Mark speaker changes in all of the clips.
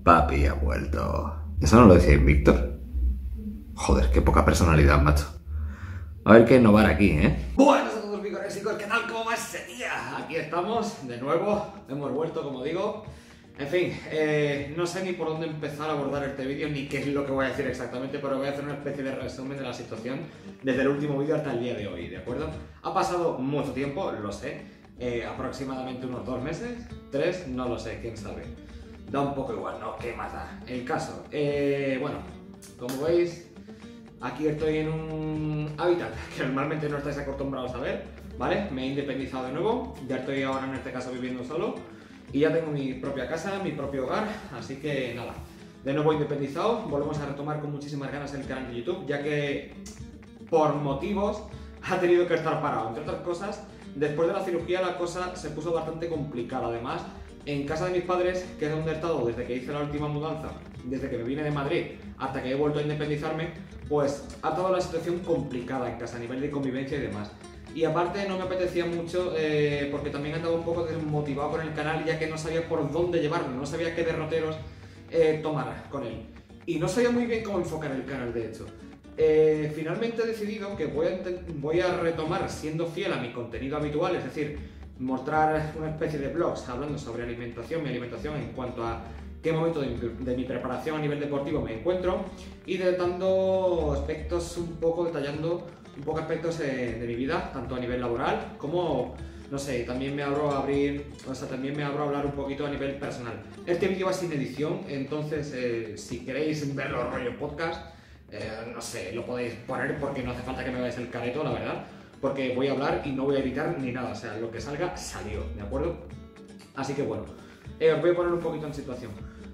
Speaker 1: Papi ha vuelto. ¿Eso no lo decía Víctor? Joder, qué poca personalidad, macho. A ver qué innovar aquí, ¿eh? Buenas a todos, picorésicos, ¿qué tal? ¿Cómo va ese día? Aquí estamos, de nuevo, hemos vuelto, como digo. En fin, no sé ni por dónde empezar a abordar este vídeo, ni qué es lo que voy a decir exactamente, pero voy a hacer una especie de resumen de la situación desde el último vídeo hasta el día de hoy, ¿de acuerdo? Ha pasado mucho tiempo, lo sé, aproximadamente unos 2 meses, 3, no lo sé, quién sabe. Da un poco igual, ¿no? ¿Qué más da? El caso, bueno, como veis, aquí estoy en un hábitat que normalmente no estáis acostumbrados a ver, ¿vale? Me he independizado de nuevo, ya estoy ahora en este caso viviendo solo y ya tengo mi propia casa, mi propio hogar, así que nada, de nuevo independizado, volvemos a retomar con muchísimas ganas el canal de YouTube, ya que por motivos ha tenido que estar parado, entre otras cosas, después de la cirugía la cosa se puso bastante complicada. Además, en casa de mis padres, que es donde he estado desde que hice la última mudanza, desde que me vine de Madrid hasta que he vuelto a independizarme, pues ha estado la situación complicada en casa a nivel de convivencia y demás. Y aparte no me apetecía mucho porque también andaba un poco desmotivado con el canal, ya que no sabía por dónde llevarlo, no sabía qué derroteros tomar con él. Y no sabía muy bien cómo enfocar el canal, de hecho. Finalmente he decidido que voy a retomar siendo fiel a mi contenido habitual, es decir, mostrar una especie de vlogs hablando sobre alimentación, mi alimentación en cuanto a qué momento de mi preparación a nivel deportivo me encuentro y detallando aspectos detallando un poco aspectos de mi vida, tanto a nivel laboral como, no sé, también me abro a hablar un poquito a nivel personal. Este vídeo va sin edición, entonces si queréis verlo rollo podcast, no sé, lo podéis poner porque no hace falta que me veáis el careto, la verdad, porque voy a hablar y no voy a editar ni nada, o sea, lo que salga, salió, ¿de acuerdo? Así que bueno, os voy a poner un poquito en situación.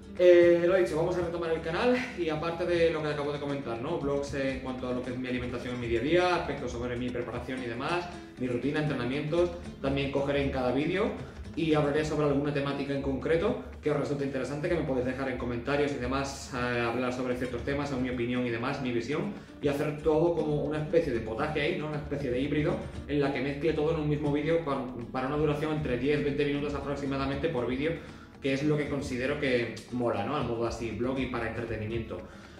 Speaker 1: Lo he dicho, vamos a retomar el canal y aparte de lo que acabo de comentar, ¿no? Vlogs en cuanto a lo que es mi alimentación en mi día a día, aspectos sobre mi preparación y demás, mi rutina, entrenamientos, también cogeré en cada vídeo y hablaré sobre alguna temática en concreto que os resulte interesante, que me podéis dejar en comentarios y demás, hablar sobre ciertos temas, mi opinión y demás, mi visión, y hacer todo como una especie de potaje ahí, ¿no? Una especie de híbrido en la que mezcle todo en un mismo vídeo para una duración entre 10-20 minutos aproximadamente por vídeo, que es lo que considero que mola, ¿no? Al modo así, blog y para entretenimiento.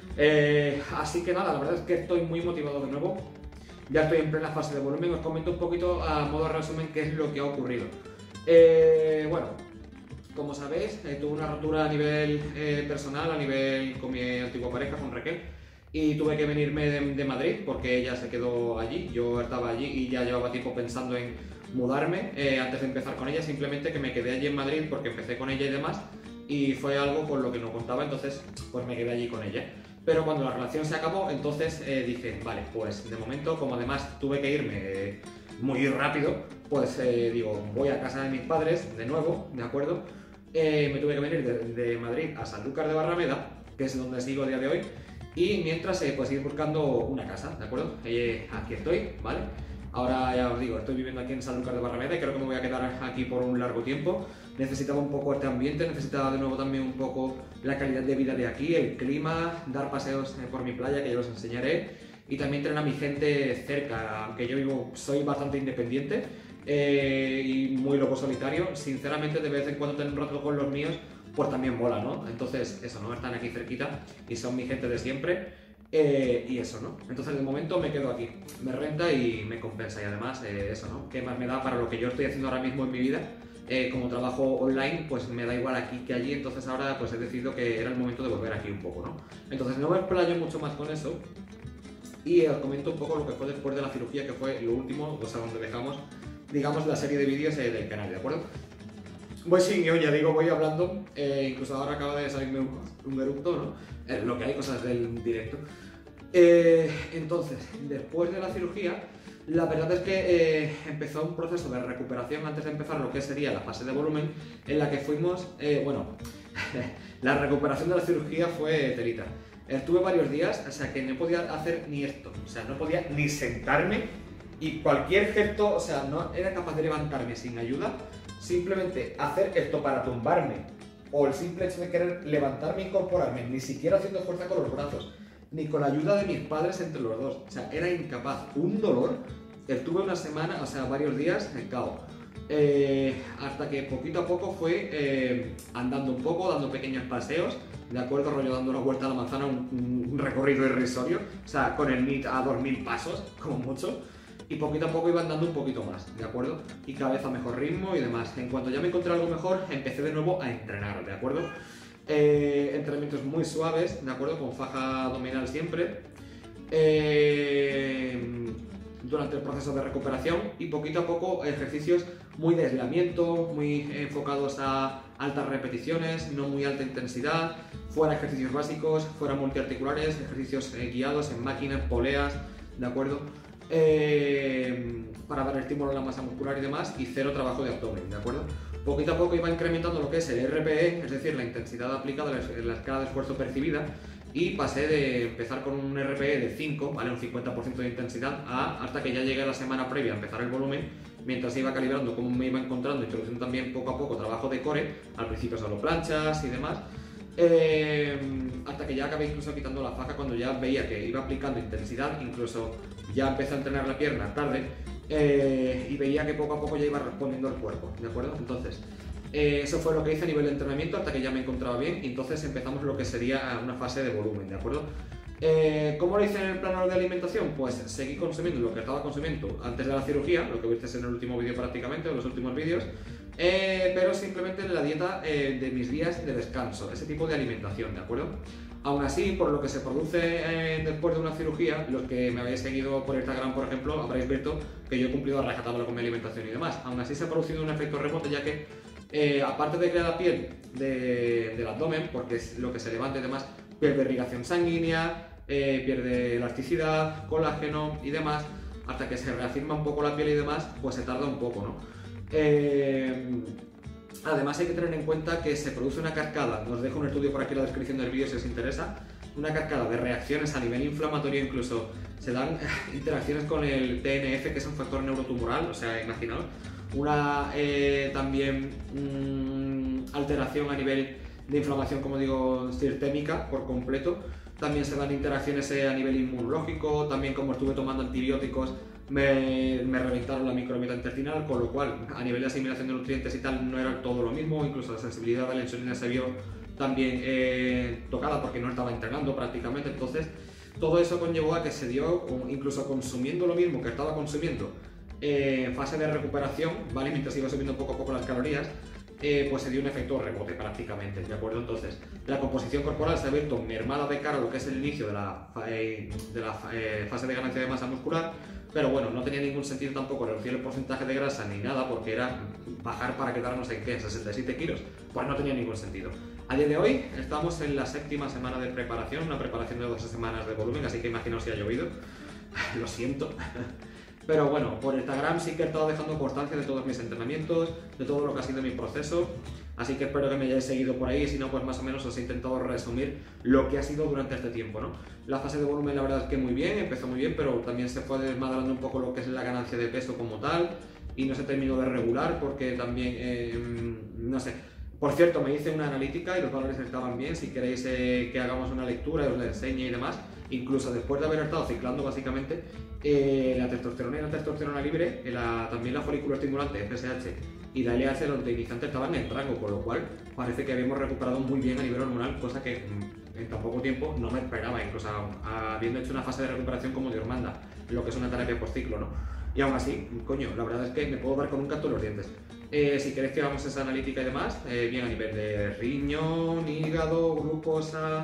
Speaker 1: Así que nada, la verdad es que estoy muy motivado de nuevo. Ya estoy en plena fase de volumen, os comento un poquito a modo resumen qué es lo que ha ocurrido. Bueno, como sabéis, tuve una rotura a nivel personal, a nivel con mi antigua pareja, con Raquel, y tuve que venirme de Madrid porque ella se quedó allí, yo estaba allí y ya llevaba tiempo pensando en mudarme antes de empezar con ella, simplemente que me quedé allí en Madrid porque empecé con ella y demás, y fue algo con lo que no contaba, entonces pues me quedé allí con ella. Pero cuando la relación se acabó, entonces dije, vale, pues de momento, como además tuve que irme muy rápido, pues digo, voy a casa de mis padres de nuevo, ¿de acuerdo? Me tuve que venir de Madrid a Sanlúcar de Barrameda, que es donde sigo a día de hoy, y mientras pues ir buscando una casa, ¿de acuerdo? Aquí estoy, ¿vale? Ahora ya os digo, estoy viviendo aquí en Sanlúcar de Barrameda y creo que me voy a quedar aquí por un largo tiempo. Necesitaba un poco este ambiente, necesitaba de nuevo también un poco la calidad de vida de aquí, el clima, dar paseos por mi playa, que yo os enseñaré, y también tener a mi gente cerca, aunque yo soy bastante independiente y muy loco solitario. Sinceramente, de vez en cuando tener un rato con los míos, pues también mola, ¿no? Entonces, eso, ¿no? Están aquí cerquita y son mi gente de siempre. Y eso, ¿no? Entonces de momento me quedo aquí, me renta y me compensa, y además eso, ¿no? ¿Qué más me da para lo que yo estoy haciendo ahora mismo en mi vida? Como trabajo online, pues me da igual aquí que allí, entonces ahora pues he decidido que era el momento de volver aquí un poco, ¿no? Entonces no me explayo mucho más con eso y os comento un poco lo que fue después de la cirugía, que fue lo último, o sea, donde dejamos, digamos, la serie de vídeos del canal, ¿de acuerdo? Pues sí, yo ya digo, voy hablando, incluso ahora acaba de salirme un eructo, ¿no? Lo que hay, cosas del directo. Entonces, después de la cirugía, la verdad es que empezó un proceso de recuperación antes de empezar lo que sería la fase de volumen, en la que fuimos, bueno, la recuperación de la cirugía fue telita. Estuve varios días, o sea, que no podía hacer ni esto, o sea, no podía ni sentarme, y cualquier gesto, o sea, no era capaz de levantarme sin ayuda. Simplemente hacer esto para tumbarme, o el simple hecho de querer levantarme e incorporarme, ni siquiera haciendo fuerza con los brazos, ni con la ayuda de mis padres entre los dos, o sea, era incapaz. Un dolor, estuve una semana, o sea, varios días en cao. hasta que poquito a poco fue andando un poco, dando pequeños paseos, de acuerdo, rollo dando una vuelta a la manzana, un recorrido irrisorio, o sea, con el NIT a 2000 pasos, como mucho, y poquito a poco iba andando un poquito más, ¿de acuerdo? Y cada vez a mejor ritmo y demás. En cuanto ya me encontré algo mejor, empecé de nuevo a entrenar, ¿de acuerdo? Entrenamientos muy suaves, ¿de acuerdo? Con faja abdominal siempre. Durante el proceso de recuperación y poquito a poco ejercicios muy de aislamiento, muy enfocados a altas repeticiones, no muy alta intensidad, fuera ejercicios básicos, fuera multiarticulares, ejercicios guiados en máquinas, poleas, ¿de acuerdo? Para dar estímulo a la masa muscular y demás, y cero trabajo de abdomen, ¿de acuerdo? Poquito a poco iba incrementando lo que es el RPE, es decir, la intensidad aplicada en la escala de esfuerzo percibida, y pasé de empezar con un RPE de 5, ¿vale? Un 50% de intensidad, hasta que ya llegué a la semana previa a empezar el volumen, mientras iba calibrando cómo me iba encontrando, introduciendo también poco a poco trabajo de core, al principio solo planchas y demás, hasta que ya acabé incluso quitando la faja cuando ya veía que iba aplicando intensidad, incluso ya empecé a entrenar la pierna tarde, y veía que poco a poco ya iba respondiendo el cuerpo, ¿de acuerdo? Entonces, eso fue lo que hice a nivel de entrenamiento hasta que ya me encontraba bien, y entonces empezamos lo que sería una fase de volumen, ¿de acuerdo? ¿Cómo lo hice en el plano de alimentación? Pues seguí consumiendo lo que estaba consumiendo antes de la cirugía, lo que viste en el último vídeo prácticamente, o los últimos vídeos, pero simplemente en la dieta de mis días de descanso, ese tipo de alimentación, ¿de acuerdo? Aún así, por lo que se produce después de una cirugía, los que me habéis seguido por Instagram, por ejemplo, habréis visto que yo he cumplido a rajatabla con mi alimentación y demás. Aún así se ha producido un efecto rebote, ya que aparte de que la piel del abdomen, porque es lo que se levanta y demás, pierde irrigación sanguínea, pierde elasticidad, colágeno y demás, hasta que se reafirma un poco la piel y demás, pues se tarda un poco, ¿no? Además hay que tener en cuenta que se produce una cascada, os dejo un estudio por aquí en la descripción del vídeo si os interesa, una cascada de reacciones a nivel inflamatorio, incluso se dan interacciones con el TNF, que es un factor neurotumoral, o sea, imaginaos, una también alteración a nivel de inflamación, como digo, sistémica por completo. También se dan interacciones a nivel inmunológico, también como estuve tomando antibióticos me reventaron la microbiota intestinal, con lo cual a nivel de asimilación de nutrientes y tal no era todo lo mismo, incluso la sensibilidad de la insulina se vio también tocada porque no estaba entrenando prácticamente. Entonces todo eso conllevó a que se dio, incluso consumiendo lo mismo que estaba consumiendo en fase de recuperación, ¿vale? Mientras iba subiendo poco a poco las calorías, pues se dio un efecto rebote prácticamente, ¿de acuerdo? Entonces, la composición corporal se ha visto mermada de cara a lo que es el inicio de la fase de ganancia de masa muscular, pero bueno, no tenía ningún sentido tampoco reducir el porcentaje de grasa ni nada, porque era bajar para quedarnos en, ¿qué? 67 kilos, pues no tenía ningún sentido. A día de hoy estamos en la 7ª semana de preparación, una preparación de 12 semanas de volumen, así que imaginaos si ha llovido, lo siento. Pero bueno, por Instagram sí que he estado dejando constancia de todos mis entrenamientos, de todo lo que ha sido mi proceso, así que espero que me hayáis seguido por ahí, si no, pues más o menos os he intentado resumir lo que ha sido durante este tiempo, ¿no? La fase de volumen la verdad es que muy bien, empezó muy bien, pero también se fue desmadrando un poco lo que es la ganancia de peso como tal, y no se terminó de regular porque también, no sé. Por cierto, me hice una analítica y los valores estaban bien, si queréis que hagamos una lectura y os la enseñe y demás. Incluso después de haber estado ciclando básicamente, la testosterona y la testosterona libre, también la folículo estimulante, FSH, y la LH, los iniciantes, estaban en rango, con lo cual parece que habíamos recuperado muy bien a nivel hormonal, cosa que en tan poco tiempo no me esperaba, incluso habiendo hecho una fase de recuperación como Dios manda, lo que es una terapia post ciclo, ¿no? Y aún así, coño, la verdad es que me puedo dar con un canto en los dientes. Si queréis que hagamos esa analítica y demás, bien a nivel de riñón, hígado, glucosa,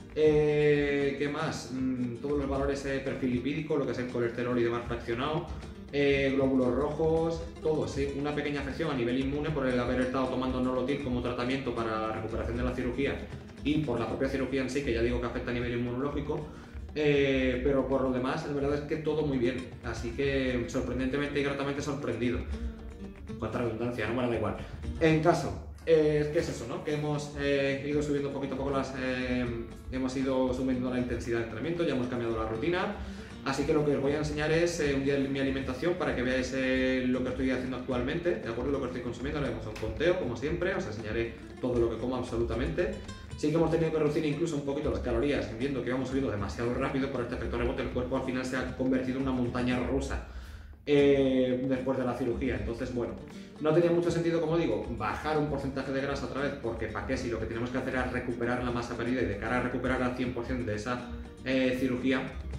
Speaker 1: ¿qué más? Todos los valores perfil lipídico, lo que es el colesterol y demás fraccionado, glóbulos rojos, todo, sí, una pequeña afección a nivel inmune por el haber estado tomando Nolotil como tratamiento para la recuperación de la cirugía y por la propia cirugía en sí, que ya digo que afecta a nivel inmunológico. Pero por lo demás, la verdad es que todo muy bien, así que sorprendentemente y gratamente sorprendido. Cuánta redundancia, no me da igual. En caso, ¿qué es eso, no? Que hemos ido subiendo poquito a poco hemos ido subiendo la intensidad de entrenamiento, ya hemos cambiado la rutina. Así que lo que os voy a enseñar es un día mi alimentación para que veáis lo que estoy haciendo actualmente, ¿de acuerdo? Lo que estoy consumiendo, haremos un conteo, como siempre, os enseñaré todo lo que como absolutamente. Sí que hemos tenido que reducir incluso un poquito las calorías, viendo que íbamos subiendo demasiado rápido por este efecto rebote, el cuerpo al final se ha convertido en una montaña rusa
Speaker 2: después de la cirugía. Entonces, bueno, no tenía mucho sentido, como digo, bajar un porcentaje de grasa otra vez, porque ¿para qué? Si lo que tenemos que hacer es recuperar la masa perdida y de cara a recuperar al 100% de esa cirugía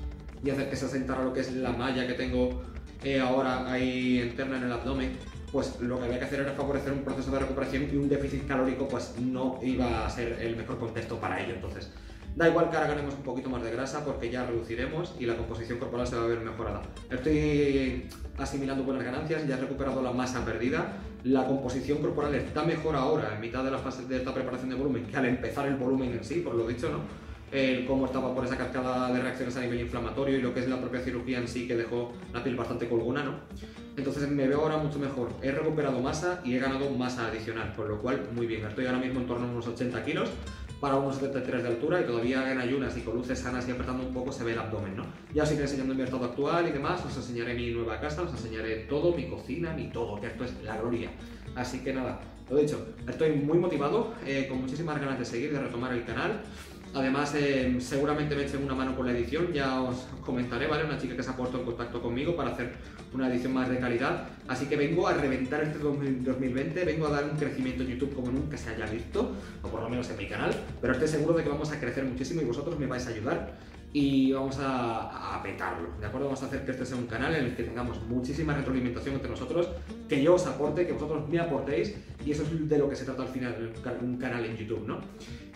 Speaker 2: y hacer que se asentara lo que es la malla que tengo ahora ahí interna en el abdomen, pues lo que había que hacer era favorecer un proceso de recuperación y un déficit calórico pues no iba a ser el mejor contexto para ello. Entonces, da igual que ahora ganemos un poquito más de grasa porque ya reduciremos y la composición corporal se va a ver mejorada. Estoy asimilando buenas ganancias, ya he recuperado la masa perdida, la composición corporal está mejor ahora en mitad de la fase de esta preparación de volumen que al empezar el volumen en sí, por lo dicho, ¿no? Cómo estaba por esa cascada de reacciones a nivel inflamatorio y lo que es la propia cirugía en sí, que dejó la piel bastante colgona, ¿no? Entonces me veo ahora mucho mejor, he recuperado masa y he ganado masa adicional, con lo cual muy bien. Estoy ahora mismo en torno a unos 80 kilos para unos 73 de altura y todavía en ayunas y con luces sanas y apretando un poco se ve el abdomen, ¿no? Ya os iré enseñando mi estado actual y demás, os enseñaré mi nueva casa, os enseñaré todo, mi cocina, mi todo, que esto es la gloria. Así que nada, lo dicho, estoy muy motivado, con muchísimas ganas de seguir, de retomar el canal. Además, seguramente me echen una mano con la edición, ya os comentaré, ¿vale? Una chica que se ha puesto en contacto conmigo para hacer una edición más de calidad. Así que vengo a reventar este 2020, vengo a dar un crecimiento en YouTube como nunca se haya visto, o por lo menos en mi canal, pero estoy seguro de que vamos a crecer muchísimo y vosotros me vais a ayudar y vamos a petarlo, ¿de acuerdo? Vamos a hacer que este sea un canal en el que tengamos muchísima retroalimentación entre nosotros, que yo os aporte, que vosotros me aportéis, y eso es de lo que se trata al final, un canal en YouTube, ¿no?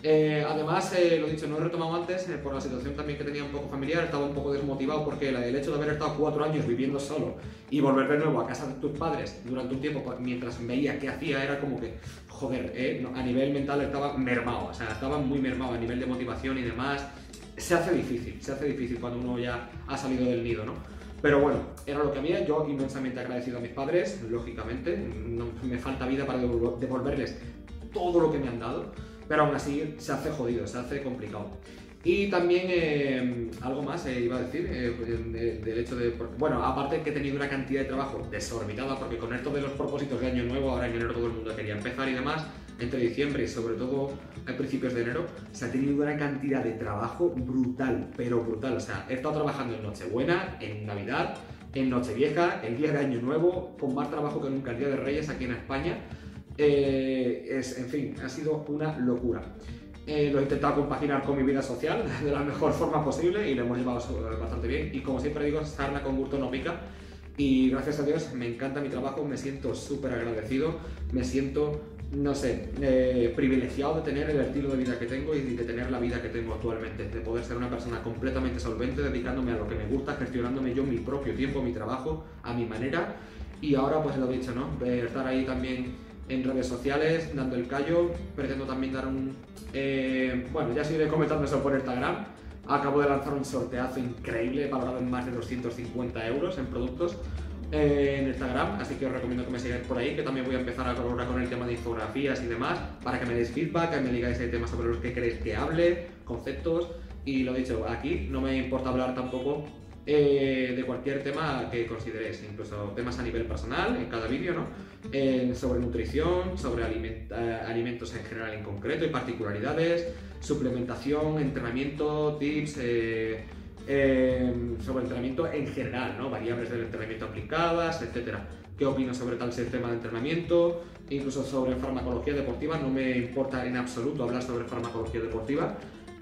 Speaker 2: Además, lo dicho, no he retomado antes por la situación también que tenía un poco familiar, estaba un poco desmotivado porque el hecho de haber estado 4 años viviendo solo y volver de nuevo a casa de tus padres durante un tiempo mientras veía qué hacía era como que, joder, a nivel mental estaba mermado, o sea, estaba muy mermado a nivel de motivación y demás. Se hace difícil cuando uno ya ha salido del nido, ¿no? Pero bueno, era lo que había, yo inmensamente agradecido a mis padres, lógicamente, no me falta vida para devolverles todo lo que me han dado, pero aún así se hace jodido, se hace complicado. Y también algo más iba a decir del hecho de, bueno, aparte que he tenido una cantidad de trabajo desorbitada, porque con esto de los propósitos de año nuevo, ahora en enero todo el mundo quería empezar y demás, entre diciembre y sobre todo a principios de enero, se ha tenido una cantidad de trabajo brutal, pero brutal. O sea, he estado trabajando en Nochebuena, en Navidad, en Nochevieja, el día de Año Nuevo, con más trabajo que nunca el Día de Reyes aquí en España. En fin, ha sido una locura. Lo he intentado compaginar con mi vida social de la mejor forma posible y lo hemos llevado bastante bien. Y como siempre digo, sarna con gusto no pica. Y gracias a Dios me encanta mi trabajo, me siento súper agradecido, me siento, no sé, privilegiado de tener el estilo de vida que tengo y de tener la vida que tengo actualmente, de poder ser una persona completamente solvente, dedicándome a lo que me gusta, gestionándome yo mi propio tiempo, mi trabajo, a mi manera. Y ahora pues lo dicho, ¿no? Estar ahí también en redes sociales, dando el callo, pretendo también dar un... bueno, ya seguiré comentando eso por Instagram. Acabo de lanzar un sorteazo increíble, valorado en más de 250 euros en productos en Instagram, así que os recomiendo que me sigáis por ahí, que también voy a empezar a colaborar con el tema de infografías y demás, para que me deis feedback, que me digáis temas sobre los que queréis que hable, conceptos, y lo dicho, aquí no me importa hablar tampoco de cualquier tema que consideréis, incluso temas a nivel personal en cada vídeo, ¿no? Sobre nutrición, sobre alimentos en general en concreto y particularidades, suplementación, entrenamiento, tips, sobre entrenamiento en general, ¿no? Variables del entrenamiento aplicadas, etcétera. ¿Qué opino sobre tal sistema de entrenamiento? Incluso sobre farmacología deportiva, no me importa en absoluto hablar sobre farmacología deportiva.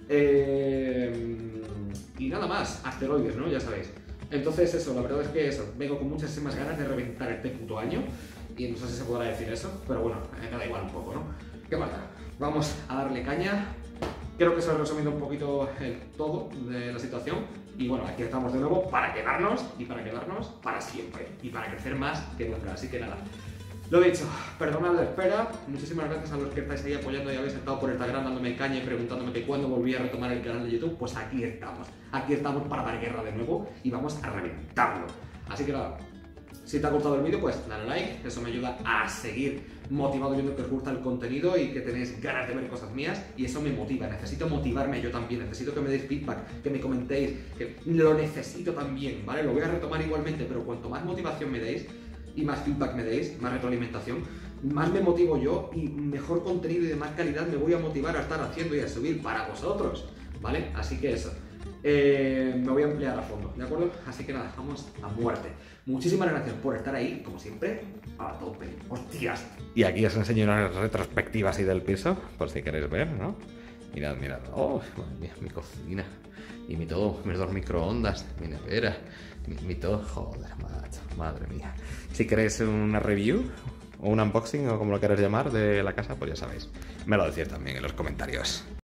Speaker 2: Y nada más, asteroides, ¿no? Ya sabéis. Entonces eso, la verdad es que eso, vengo con muchísimas ganas de reventar este puto año. Y no sé si se podrá decir eso, pero bueno, me da igual un poco, ¿no? ¿Qué falta? Vamos a darle caña. Creo que se ha resumido un poquito todo de la situación. Y bueno, aquí estamos de nuevo para quedarnos y para quedarnos para siempre. Y para crecer más que nunca. Así que nada. Lo dicho, perdonad la espera, muchísimas gracias a los que estáis ahí apoyando y habéis estado por Instagram dándome caña y preguntándome que cuándo volví a retomar el canal de YouTube, pues aquí estamos para dar guerra de nuevo y vamos a reventarlo. Así que nada, si te ha gustado el vídeo, pues dale like, eso me ayuda a seguir motivado viendo que os gusta el contenido y que tenéis ganas de ver cosas mías y eso me motiva, necesito motivarme yo también, necesito que me deis feedback, que me comentéis, que lo necesito también, ¿vale? Lo voy a retomar igualmente, pero cuanto más motivación me deis, y más feedback me deis, más retroalimentación, más me motivo yo y mejor contenido y de más calidad me voy a motivar a estar haciendo y a subir para vosotros, ¿vale? Así que eso, me voy a emplear a fondo, ¿de acuerdo? Así que nada, vamos a muerte. Muchísimas gracias por estar ahí, como siempre, a tope. ¡Hostias! Y aquí os enseño una retrospectiva así del piso, por si queréis ver, ¿no? Mirad, mirad. ¡Oh, madre mía! Mi cocina. Y mi todo, mis dos microondas, mi nevera, mi todo. Joder, macho, madre mía. Si queréis una review o un unboxing o como lo queráis llamar de la casa, pues ya sabéis. Me lo decís también en los comentarios.